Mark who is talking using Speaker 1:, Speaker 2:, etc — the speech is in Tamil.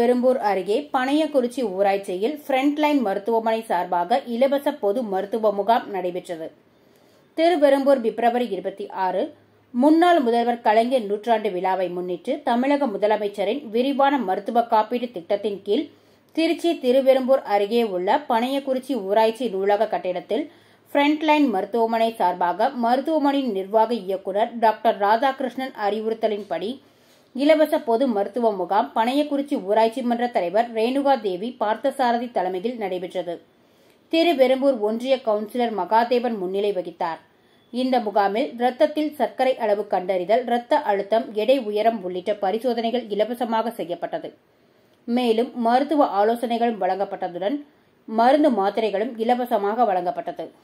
Speaker 1: திருவெரும்பூர் அருகே பனையக்குறிச்சி ஊராட்சியில் ஃப்ரண்ட்லைன் மருத்துவமனை சார்பாக இலவச பொது மருத்துவ முகாம் நடைபெற்றது. திருவெரும்பூர் பிப்ரவரி 26 முன்னாள் முதல்வர் கலைஞர் நூற்றாண்டு விழாவை முன்னிட்டு தமிழக முதலமைச்சரின் விரிவான மருத்துவ காப்பீடு திட்டத்தின் கீழ் திருச்சி திருவெரும்பூர் அருகே உள்ள பனையக்குறிச்சி ஊராட்சி நூலக கட்டிடத்தில் ஃப்ரண்ட்லைன் மருத்துவமனை சார்பாக மருத்துவமனையின் நிர்வாக இயக்குநர் டாக்டர் ராதாகிருஷ்ணன் அறிவுறுத்தலின்படி இலவச பொது மருத்துவ முகாம் பனையக்குறிச்சி ஊராட்சி மன்ற தலைவர் ரேணுகா தேவி பார்த்தசாரதி தலைமையில் நடைபெற்றது. திருவெரும்பூர் ஒன்றிய கவுன்சிலர் மகாதேவன் முன்னிலை வகித்தார். இந்த முகாமில் இரத்தத்தில் சர்க்கரை அளவு கண்டறிதல், இரத்த அழுத்தம், எடை உயரம் உள்ளிட்ட பரிசோதனைகள் இலவசமாக செய்யப்பட்டது. மேலும் மருத்துவ ஆலோசனைகளும் வழங்கப்பட்டதுடன் மருந்து மாத்திரைகளும் இலவசமாக வழங்கப்பட்டது.